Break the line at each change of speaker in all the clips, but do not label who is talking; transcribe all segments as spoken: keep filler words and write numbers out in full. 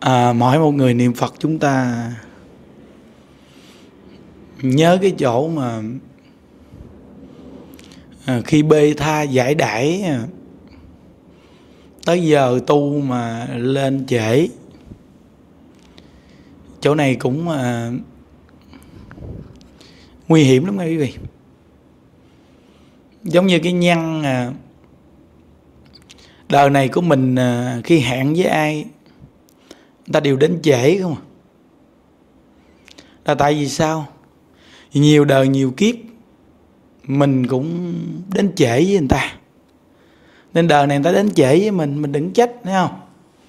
À, mỗi một người niệm Phật chúng ta nhớ cái chỗ mà à, khi bê tha giải đãi tới giờ tu mà lên trễ, chỗ này cũng à, nguy hiểm lắm nha quý vị. Giống như cái nhân à, đời này của mình à, khi hẹn với ai người ta đều đến trễ không à. Là tại vì sao? Vì nhiều đời nhiều kiếp mình cũng đến trễ với người ta, nên đời này người ta đến trễ với mình, mình đừng trách, thấy không?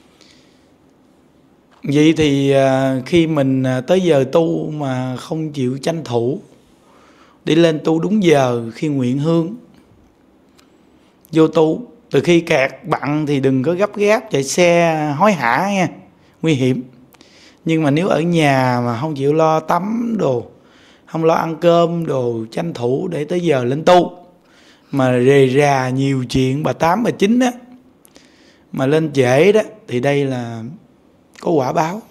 Vậy thì à, khi mình à, tới giờ tu mà không chịu tranh thủ để lên tu đúng giờ, khi nguyện hương vô tu, từ khi kẹt bận thì đừng có gấp gáp chạy xe hối hả nha, nguy hiểm. Nhưng mà nếu ở nhà mà không chịu lo tắm đồ, không lo ăn cơm đồ, tranh thủ để tới giờ lên tu, mà rề rà nhiều chuyện bà tám bà chín á, mà lên trễ đó, thì đây là có quả báo.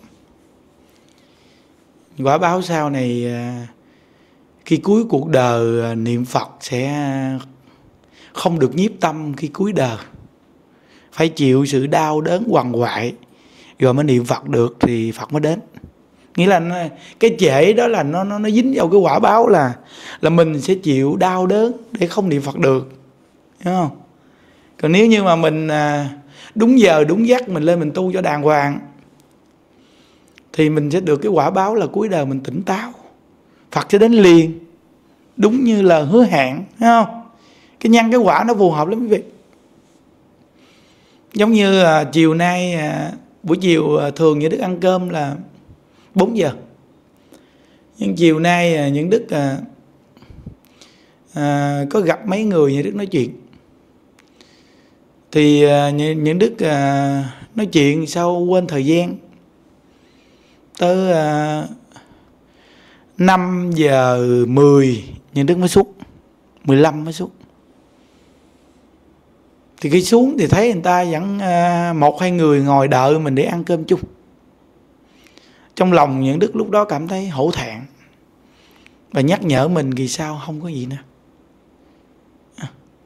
Quả báo sau này khi cuối cuộc đời niệm Phật sẽ không được nhiếp tâm khi cuối đời, phải chịu sự đau đớn quằn quại rồi mới niệm Phật được thì Phật mới đến. Nghĩa là cái trễ đó là nó nó nó dính vào cái quả báo là là mình sẽ chịu đau đớn để không niệm Phật được, hiểu không? Còn nếu như mà mình đúng giờ đúng giấc mình lên mình tu cho đàng hoàng thì mình sẽ được cái quả báo là cuối đời mình tỉnh táo, Phật sẽ đến liền đúng như là hứa hẹn, thấy không? Cái nhân cái quả nó phù hợp lắm quý vị. Giống như à, chiều nay à, buổi chiều à, thường như Đức ăn cơm là bốn giờ, nhưng chiều nay à, những Đức à, à, có gặp mấy người như Đức nói chuyện, thì à, những Đức à, nói chuyện sau quên thời gian, tới à, năm giờ mười những Đức mới xuống, mười lăm mới xuống. Thì khi xuống thì thấy người ta vẫn à, một hai người ngồi đợi mình để ăn cơm chung. Trong lòng những Đức lúc đó cảm thấy hổ thẹn và nhắc nhở mình kỳ sau không có gì nữa. À.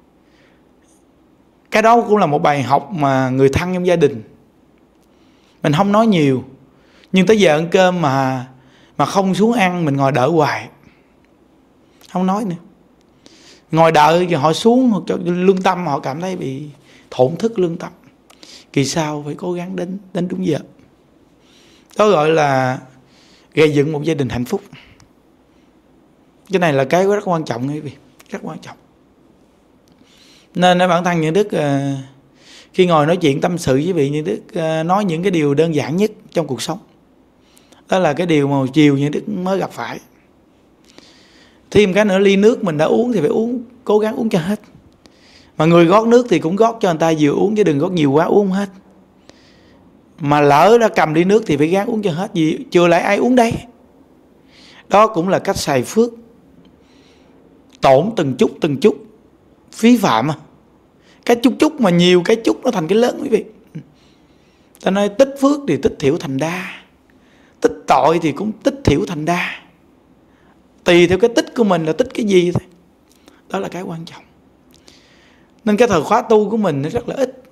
Cái đó cũng là một bài học mà người thân trong gia đình mình không nói nhiều, nhưng tới giờ ăn cơm mà mà không xuống ăn, mình ngồi đợi hoài, không nói nữa. Ngồi đợi rồi họ xuống cho lương tâm, họ cảm thấy bị thổn thức lương tâm. Kỳ sau phải cố gắng đến đến đúng giờ. Đó gọi là gây dựng một gia đình hạnh phúc. Cái này là cái rất quan trọng quý vị, rất quan trọng. Nên bản thân những Đức khi ngồi nói chuyện tâm sự với vị, những Đức nói những cái điều đơn giản nhất trong cuộc sống. Đó là cái điều mà chiều những Đức mới gặp phải. Thêm cái nữa, ly nước mình đã uống thì phải uống, cố gắng uống cho hết. Mà người gót nước thì cũng gót cho người ta vừa uống, chứ đừng gót nhiều quá uống hết. Mà lỡ đã cầm ly nước thì phải gắng uống cho hết, vì chưa lại ai uống đây. Đó cũng là cách xài phước, tổn từng chút từng chút, phí phạm. Cái chút chút mà nhiều, cái chút nó thành cái lớn quý vị. Ta nói tích phước thì tích thiểu thành đa, tích tội thì cũng tích thiểu thành đa. Tùy theo cái tích của mình là tích cái gì thôi. Đó là cái quan trọng. Nên cái thời khóa tu của mình nó rất là ít.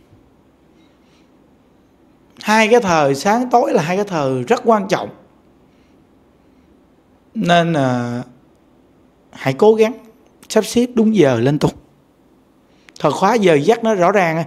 Hai cái thời sáng tối là hai cái thời rất quan trọng. Nên là hãy cố gắng sắp xếp đúng giờ lên tu. Thời khóa giờ giấc nó rõ ràng.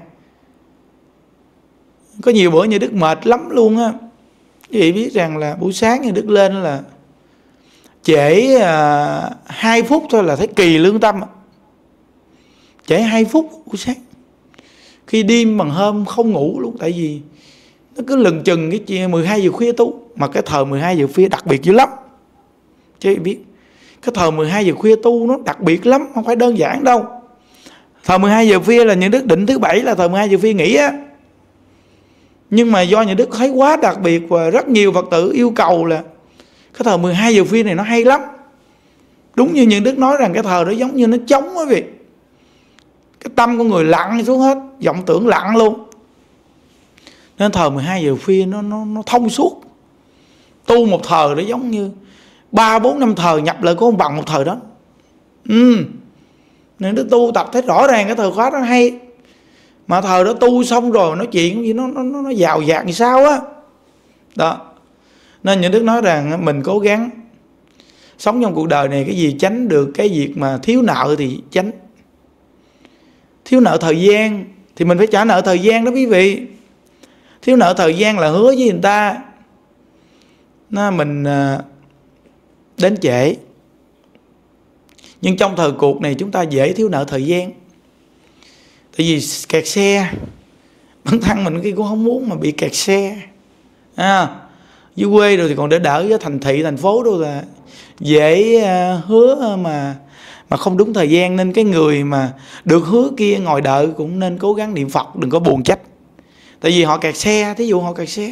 Có nhiều bữa như Đức mệt lắm luôn á. Quý vị biết rằng là buổi sáng như Đức lên là trễ à, hai phút thôi là thấy kỳ lương tâm. Trễ hai phút buổi sáng. Khi đêm bằng hôm không ngủ luôn. Tại vì nó cứ lừng chừng cái chuyện mười hai giờ khuya tu. Mà cái thời mười hai giờ khuya đặc biệt dữ lắm. Chứ biết cái thời mười hai giờ khuya tu nó đặc biệt lắm, không phải đơn giản đâu. Thời mười hai giờ khuya là những Đức định thứ bảy là thời mười hai giờ khuya nghỉ á. Nhưng mà do những Đức thấy quá đặc biệt và rất nhiều Phật tử yêu cầu là cái thời mười hai giờ khuya này nó hay lắm. Đúng như những Đức nói rằng cái thời đó giống như nó trống quý vị. Cái tâm của người lặng xuống hết, vọng tưởng lặng luôn. Nên thờ mười hai giờ khuya nó, nó, nó thông suốt. Tu một thờ nó giống như ba bốn năm thờ nhập lại cũng không bằng một thờ đó. Ừ. Nên nó tu tập thấy rõ ràng cái thờ khóa đó hay. Mà thờ đó tu xong rồi nói chuyện gì nó, nó, nó giàu dạt như sao á. Đó. Nên những Đức nói rằng mình cố gắng sống trong cuộc đời này, cái gì tránh được cái việc mà thiếu nợ thì tránh. Thiếu nợ thời gian thì mình phải trả nợ thời gian đó quý vị. Thiếu nợ thời gian là hứa với người ta, nó mình đến trễ. Nhưng trong thời cuộc này chúng ta dễ thiếu nợ thời gian. Tại vì kẹt xe, bản thân mình khi cũng không muốn mà bị kẹt xe. À, dưới quê rồi thì còn đỡ đỡ, với thành thị thành phố đâu là dễ hứa mà mà không đúng thời gian. Nên cái người mà được hứa kia ngồi đợi cũng nên cố gắng niệm Phật, đừng có buồn trách. Tại vì họ kẹt xe, thí dụ họ kẹt xe.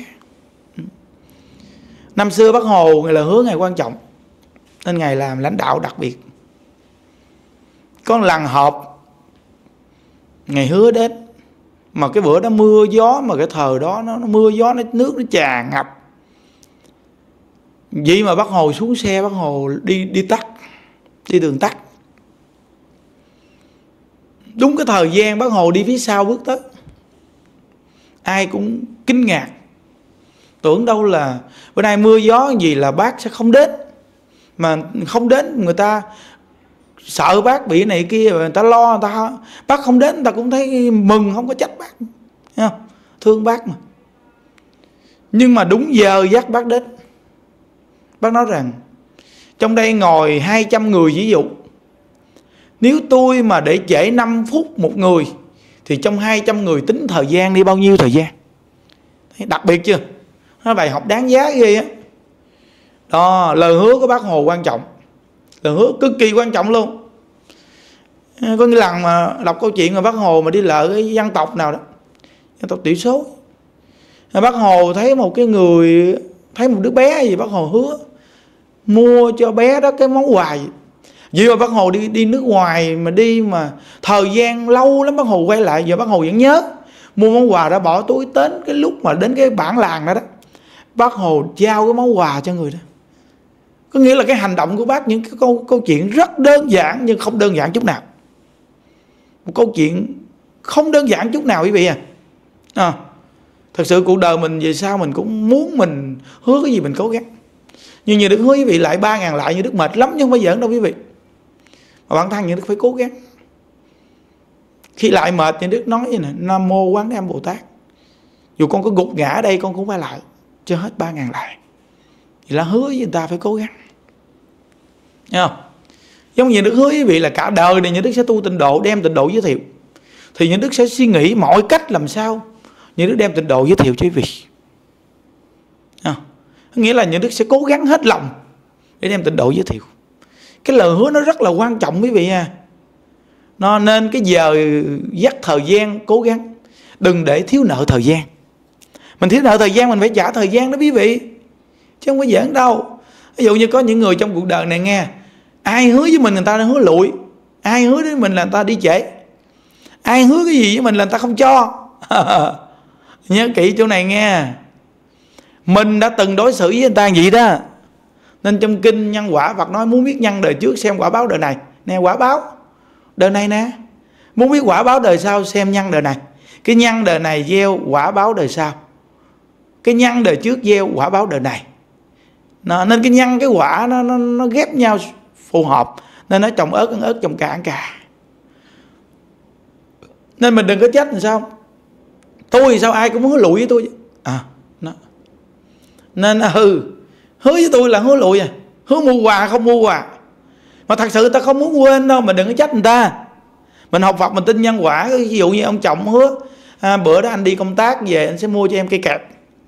Năm xưa Bác Hồ ngày là hứa ngày quan trọng, nên ngày làm lãnh đạo đặc biệt. Có một lần họp, ngày hứa đến, mà cái bữa đó mưa gió, mà cái thời đó nó, nó mưa gió, nó nước nó tràn ngập. Vậy mà Bác Hồ xuống xe, Bác Hồ đi đi tắt, đi đường tắt. Đúng cái thời gian Bác Hồ đi phía sau bước tới, ai cũng kinh ngạc, tưởng đâu là bữa nay mưa gió gì là bác sẽ không đến. Mà không đến, người ta sợ bác bị này kia, người ta lo, người ta bác không đến, người ta cũng thấy mừng, không có trách bác, thấy không? Thương bác mà. Nhưng mà đúng giờ dắt bác đến. Bác nói rằng trong đây ngồi hai trăm người ví dụ, nếu tôi mà để trễ năm phút một người thì trong hai trăm người tính thời gian đi bao nhiêu thời gian. Đặc biệt chưa? Nó bài học đáng giá ghê á. Đó, lời hứa của Bác Hồ quan trọng, lời hứa cực kỳ quan trọng luôn. Có những lần mà đọc câu chuyện mà Bác Hồ mà đi lỡ cái dân tộc nào đó, dân tộc thiểu số, Bác Hồ thấy một cái người, thấy một đứa bé gì, Bác Hồ hứa mua cho bé đó cái món quà gì. Vì mà Bác Hồ đi đi nước ngoài mà đi mà thời gian lâu lắm, Bác Hồ quay lại, giờ Bác Hồ vẫn nhớ. Mua món quà đó bỏ túi, đến cái lúc mà đến cái bản làng đó đó, Bác Hồ trao cái món quà cho người đó. Có nghĩa là cái hành động của bác, những cái câu, câu chuyện rất đơn giản nhưng không đơn giản chút nào. Một câu chuyện không đơn giản chút nào quý vị à. à Thật sự cuộc đời mình về sau mình cũng muốn mình hứa cái gì mình cố gắng. Nhưng như Đức hứa quý vị lại ba ngàn lại, như Đức mệt lắm chứ không phải giỡn đâu quý vị. Mà bản thân như Đức phải cố gắng. Khi lại mệt như Đức nói vậy nè, Nam Mô Quán Thế Âm Bồ Tát, dù con có gục ngã ở đây con cũng phải lại cho hết ba ngàn lại. Thì là hứa với người ta phải cố gắng. Thấy không? Giống như Đức hứa với quý vị là cả đời này như Đức sẽ tu tịnh độ, đem tịnh độ giới thiệu. Thì như Đức sẽ suy nghĩ mọi cách làm sao như Đức đem tịnh độ giới thiệu cho quý vị. À, nghĩa là như Đức sẽ cố gắng hết lòng để đem tịnh độ giới thiệu. Cái lời hứa nó rất là quan trọng quý vị à. Nó nên cái giờ dắt thời gian cố gắng, đừng để thiếu nợ thời gian. Mình thiếu nợ thời gian mình phải trả thời gian đó quý vị, chứ không có giỡn đâu. Ví dụ như có những người trong cuộc đời này nghe, ai hứa với mình người ta hứa lụi, ai hứa với mình là người ta đi trễ, ai hứa cái gì với mình là người ta không cho. Nhớ kỹ chỗ này nghe. Mình đã từng đối xử với người ta vậy đó. Nên trong kinh Nhân Quả Phật nói muốn biết nhân đời trước xem quả báo đời này. Nè, quả báo đời này nè. Muốn biết quả báo đời sau xem nhân đời này. Cái nhân đời này gieo quả báo đời sau, cái nhân đời trước gieo quả báo đời này. Nó, nên cái nhân cái quả nó, nó, nó ghép nhau phù hợp. Nên nó trồng ớt ăn ớt, trồng cà ăn cà. Nên mình đừng có trách làm sao tôi thì sao ai cũng hứa lụi với tôi. À, nó. Nên ừ hứa với tôi là hứa lụi à, hứa mua quà không mua quà. Mà thật sự ta không muốn quên đâu. Mình đừng có trách người ta. Mình học Phật mình tin nhân quả. Ví dụ như ông chồng hứa à, bữa đó anh đi công tác về anh sẽ mua cho em cây kẹp.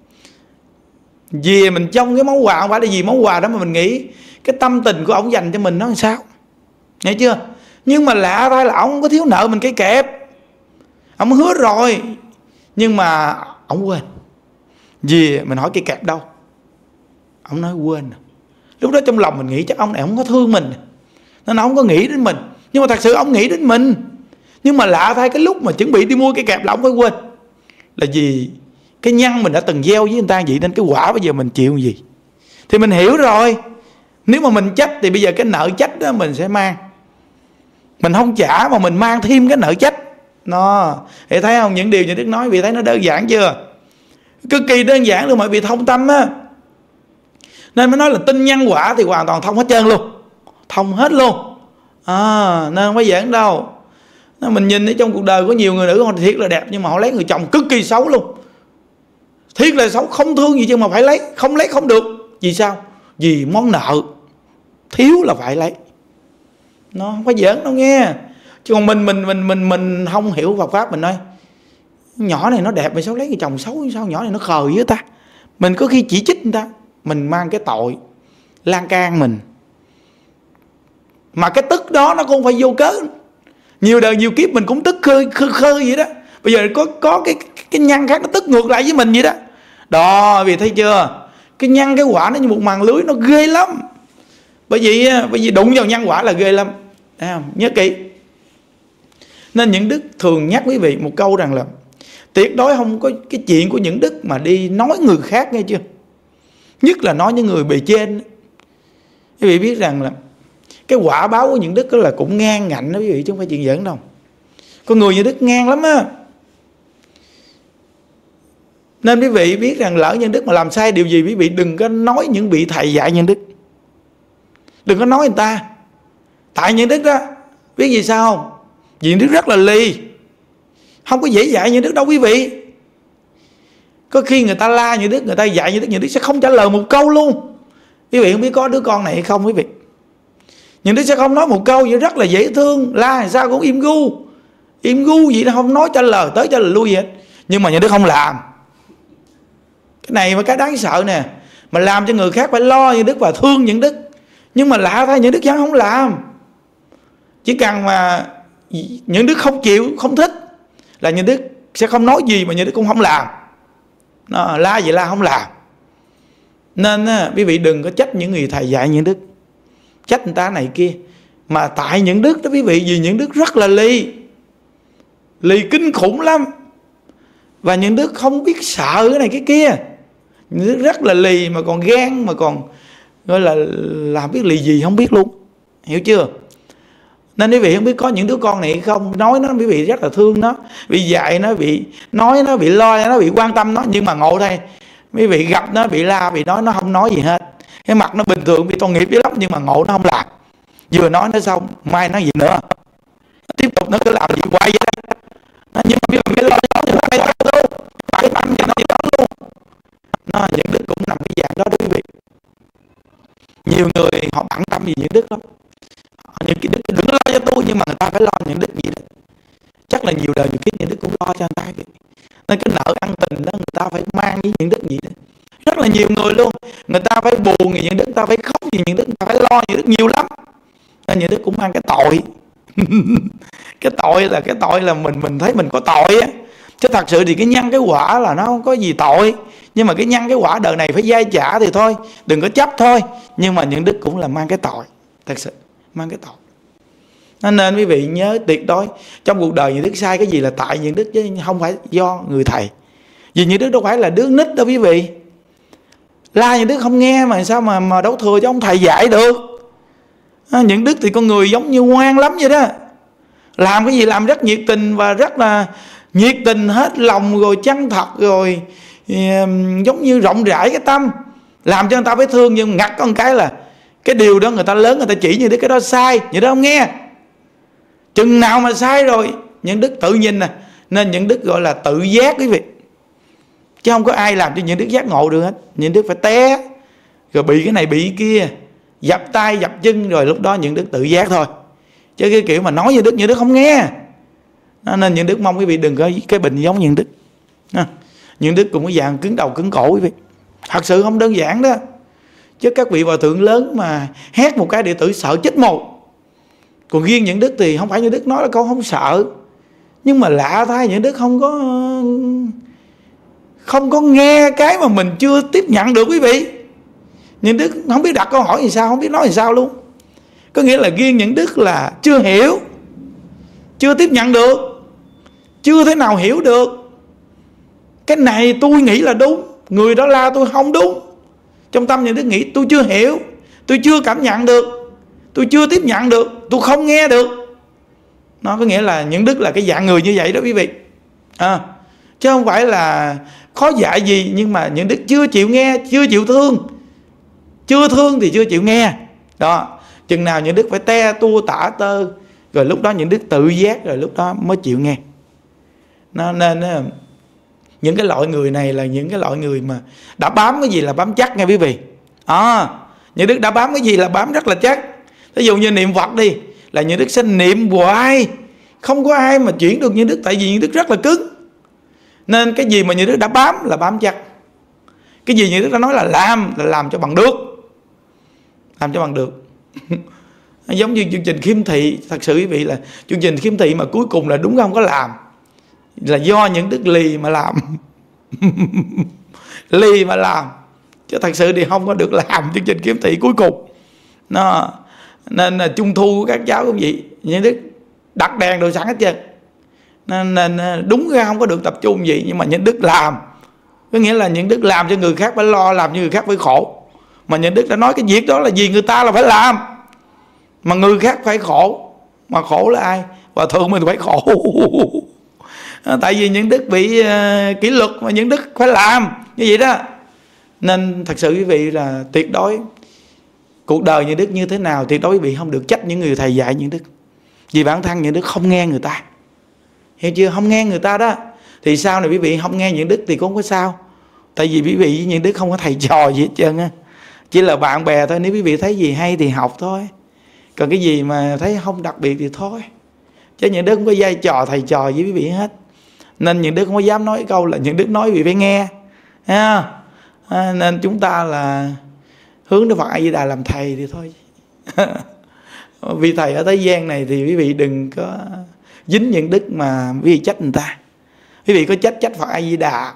Vì mình trong cái món quà, không phải là vì món quà đó mà mình nghĩ cái tâm tình của ông dành cho mình nó làm sao. Nghe chưa? Nhưng mà lạ thay là ông không có thiếu nợ mình cây kẹp. Ông hứa rồi nhưng mà ông quên. Vì mình hỏi cây kẹp đâu, ông nói quên. Lúc đó trong lòng mình nghĩ chắc ông này không có thương mình nên ông không có nghĩ đến mình. Nhưng mà thật sự ông nghĩ đến mình. Nhưng mà lạ thay cái lúc mà chuẩn bị đi mua cây kẹp là ông phải quên. Là vì Cái nhân mình đã từng gieo với người ta vậy, nên cái quả bây giờ mình chịu gì. Thì mình hiểu rồi, nếu mà mình trách thì bây giờ cái nợ trách đó mình sẽ mang. Mình không trả mà mình mang thêm cái nợ trách. Nó, thì thấy không, những điều như Đức nói, vì thấy nó đơn giản chưa? Cực kỳ đơn giản luôn, mọi vị thông tâm á. Nên mới nói là tin nhân quả thì hoàn toàn thông hết trơn luôn, thông hết luôn à, nên không phải giỡn đâu. Mình nhìn ở trong cuộc đời có nhiều người nữ họ thiệt là đẹp, nhưng mà họ lấy người chồng cực kỳ xấu luôn, thiệt là xấu, không thương gì chứ mà phải lấy, không lấy không được. Vì sao? Vì món nợ thiếu là phải lấy. Nó không phải giỡn đâu nghe. Chứ còn mình mình mình mình mình không hiểu Phật pháp, mình nói nhỏ này nó đẹp mà sao lấy người chồng xấu, sao nhỏ này nó khờ với ta. Mình có khi chỉ trích người ta, mình mang cái tội lan can mình. Mà cái tức đó nó cũng không phải vô cớ. Nhiều đời nhiều kiếp mình cũng tức khơi khơi, khơi vậy đó. Bây giờ có có cái cái nhân khác nó tức ngược lại với mình vậy đó. Đó, vì thấy chưa? Cái nhân cái quả nó như một màn lưới, nó ghê lắm. Bởi vì bởi vì đụng vào nhân quả là ghê lắm. Thấy không? Nhớ kỹ. Nên những đức thường nhắc quý vị một câu rằng là tuyệt đối không có cái chuyện của những đức mà đi nói người khác, nghe chưa? Nhất là nói những người bề trên. Quý vị biết rằng là cái quả báo của những đức đó là cũng ngang ngạnh đó quý vị, chứ không phải chuyện giỡn đâu. Con người như đức ngang lắm á. Nên quý vị biết rằng lỡ nhân đức mà làm sai điều gì, quý vị đừng có nói những vị thầy dạy nhân đức, đừng có nói người ta. Tại nhân đức đó, biết gì sao không? Vì nhân đức rất là ly, không có dễ dạy nhân đức đâu quý vị. Có khi người ta la nhân đức, người ta dạy nhân đức, nhân đức sẽ không trả lời một câu luôn. Quý vị không biết có đứa con này hay không quý vị, nhân đức sẽ không nói một câu gì, rất là dễ thương, la làm sao cũng im gu, im gu gì đó, không nói trả lời tới trả lời lui gì hết. Nhưng mà nhân đức không làm. Cái này mà cái đáng sợ nè. Mà làm cho người khác phải lo nhân đức và thương nhân đức, nhưng mà lạ thay nhân đức vẫn không làm. Chỉ cần mà nhân đức không chịu, không thích là nhân đức sẽ không nói gì, mà nhân đức cũng không làm. Nó la vậy la không làm. Nên á, quý vị đừng có trách những người thầy dạy nhân đức, trách người ta này kia. Mà tại những đức đó quý vị, vì những đức rất là ly, ly kinh khủng lắm. Và những đức không biết sợ cái này cái kia. Những đức rất là lì, mà còn ghen, mà còn gọi là làm biết lì gì không biết luôn. Hiểu chưa? Nên quý vị không biết có những đứa con này hay không, nói nó quý vị rất là thương nó, bị dạy nó, bị nói nó, bị lo nó, bị quan tâm nó. Nhưng mà ngộ đây, quý vị gặp nó bị la, bị nói, nó không nói gì hết. Cái mặt nó bình thường, bị tội nghiệp dữ lắm, nhưng mà ngộ nó không làm. Vừa nói nó xong, mai nói gì nữa, tiếp tục nó cứ làm gì quay vậy đó. Nhưng mà biết lo cho nó phải tâm luôn, phải tâm cho nó gì đó luôn. Nó những đức cũng nằm cái dạng đó đó quý vị. Nhiều người họ bận tâm gì những đức lắm. Những cái đức đừng lo cho tôi, nhưng mà người ta phải lo những đức gì đó. Chắc là nhiều đời nhiều kiếp những đức cũng lo cho người ta vậy. Nên cái nợ ăn tình đó người ta phải mang với những đức gì đó. Rất là nhiều người luôn, người ta phải buồn vì những đức, người ta phải khóc vì những đức, người ta phải lo những đức nhiều lắm. Nên những đức cũng mang cái tội. Cái tội là cái tội là mình mình thấy mình có tội á. Chứ thật sự thì cái nhân cái quả là nó không có gì tội. Nhưng mà cái nhân cái quả đời này phải dai trả thì thôi, đừng có chấp thôi. Nhưng mà những đức cũng là mang cái tội, thật sự mang cái tội. Nên quý vị nhớ tuyệt đối trong cuộc đời những đức sai cái gì là tại những đức, chứ không phải do người thầy. Vì những đức đâu phải là đứa nít đâu quý vị. La những đức không nghe mà sao mà mà đấu thừa cho ông thầy dạy được. À, những đức thì con người giống như ngoan lắm vậy đó. Làm cái gì làm rất nhiệt tình và rất là nhiệt tình hết lòng, rồi chân thật, rồi um, giống như rộng rãi cái tâm, làm cho người ta phải thương. Nhưng ngặt có một cái là cái điều đó người ta lớn, người ta chỉ như đức cái đó sai, như đó không nghe. Chừng nào mà sai rồi những đức tự nhìn nè. Nên những đức gọi là tự giác quý vị, chứ không có ai làm cho những đức giác ngộ được hết. Những đức phải té, rồi bị cái này bị cái kia, dập tay dập chân, rồi lúc đó những đức tự giác thôi. Chứ cái kiểu mà nói như đức, như đức không nghe. Nên những đức mong quý vị đừng có cái bệnh giống những đức. Những đức cũng có dạng cứng đầu cứng cổ quý vị, thật sự không đơn giản đó. Chứ các vị hòa thượng lớn mà hét một cái đệ tử sợ chết một. Còn riêng những đức thì không phải như đức nói là con không sợ, nhưng mà lạ thay những đức không có không có nghe cái mà mình chưa tiếp nhận được quý vị. Những đức không biết đặt câu hỏi gì sao, không biết nói gì sao luôn. Có nghĩa là riêng những đức là chưa hiểu, chưa tiếp nhận được, chưa thể nào hiểu được. cái này tôi nghĩ là đúng, người đó la tôi không đúng. Trong tâm những đức nghĩ tôi chưa hiểu, tôi chưa cảm nhận được, tôi chưa tiếp nhận được, tôi không nghe được. Nó có nghĩa là những đức là cái dạng người như vậy đó quý vị. À, chứ không phải là khó dạy gì, nhưng mà những đức chưa chịu nghe, chưa chịu thương. Chưa thương thì chưa chịu nghe. Đó, chừng nào những đức phải te tua tả tơ, rồi lúc đó những đức tự giác, rồi lúc đó mới chịu nghe. Nó nên những cái loại người này là những cái loại người mà đã bám cái gì là bám chắc nghe quý vị. À, những đức đã bám cái gì là bám rất là chắc. Ví dụ như niệm Phật đi, là những đức sẽ niệm hoài, không có ai mà chuyển được những đức, tại vì những đức rất là cứng. Nên cái gì mà những đức đã bám là bám chắc. Cái gì những đức đã nói là làm, là làm cho bằng được. Làm cho bằng được. Giống như chương trình khiêm thị, thật sự quý vị là chương trình khiêm thị mà cuối cùng là đúng không có làm, là do những đức lì mà làm. Lì mà làm, chứ thật sự thì không có được làm chương trình khiêm thị cuối cùng. Nó nên là trung thu của các cháu cũng vậy, những đức đặt đèn đồ sẵn hết trơn, nên, nên đúng ra không có được tập trung vậy, nhưng mà những đức làm, có nghĩa là những đức làm cho người khác phải lo, làm cho người khác phải khổ. Mà những đức đã nói cái việc đó là vì người ta là phải làm, mà người khác phải khổ. Mà khổ là ai? Hòa thượng mình phải khổ. Tại vì những đức bị uh, kỷ luật mà những đức phải làm như vậy đó. Nên thật sự quý vị là tuyệt đối cuộc đời những đức như thế nào, tuyệt đối quý vị không được trách những người thầy dạy những đức, vì bản thân những đức không nghe người ta. Hiểu chưa? Không nghe người ta đó, thì sau này quý vị không nghe những đức thì cũng không có sao. Tại vì quý vị với những đức không có thầy trò gì hết trơn á, chỉ là bạn bè thôi. Nếu quý vị thấy gì hay thì học thôi, còn cái gì mà thấy không đặc biệt thì thôi. Chứ những đức không có vai trò thầy trò với quý vị hết. Nên những đức không có dám nói câu là những đức nói quý vị phải nghe. À, nên chúng ta là hướng Đức Phật A Di Đà làm thầy thì thôi. Vì thầy ở thế gian này thì quý vị đừng có dính những đức mà quý vị trách người ta. Quý vị có trách trách Phật A Di Đà.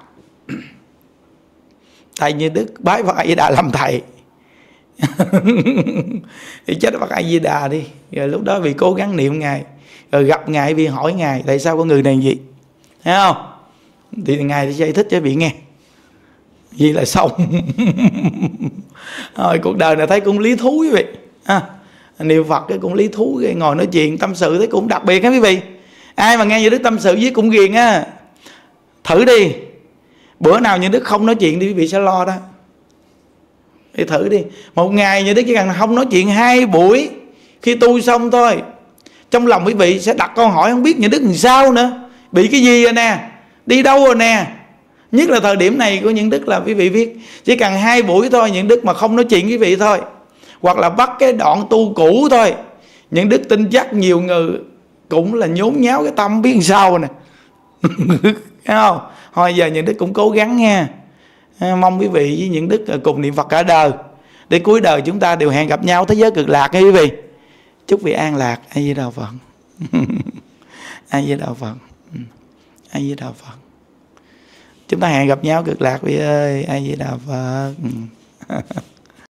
Thầy như đức bái Phật A Di Đà làm thầy. Thì trách Phật A Di Đà đi, rồi lúc đó vì cố gắng niệm Ngài, rồi gặp Ngài vì hỏi Ngài tại sao con người này gì, thấy không? Thì Ngài sẽ giải thích cho vị nghe. Vậy là xong. Rồi cuộc đời này thấy cũng lý thú quý vị. À, niệm Phật cái cũng lý thú, cái ngồi nói chuyện tâm sự thấy cũng đặc biệt á quý vị. Ai mà nghe như đức tâm sự với cũng ghiền á. Thử đi, bữa nào như đức không nói chuyện thì quý vị sẽ lo đó. Thì thử đi, một ngày như đức chỉ cần không nói chuyện hai buổi, khi tu xong thôi, trong lòng quý vị sẽ đặt câu hỏi không biết như đức làm sao nữa, bị cái gì rồi nè, đi đâu rồi nè. Nhất là thời điểm này của những đức là quý vị biết, chỉ cần hai buổi thôi, những đức mà không nói chuyện quý vị thôi, hoặc là bắt cái đoạn tu cũ thôi, những đức tin chắc nhiều người cũng là nhốn nháo cái tâm biết làm sao nè. Thấy không? Thôi giờ những đức cũng cố gắng nha. Mong quý vị với những đức cùng niệm Phật cả đời, để cuối đời chúng ta đều hẹn gặp nhau thế giới cực lạc nha quý vị. Chúc vị an lạc. A Di Đà Phật. A Di Đà Phật. A Di Đà Phật. Chúng ta hẹn gặp nhau cực lạc vị ơi. A Di Đà Phật.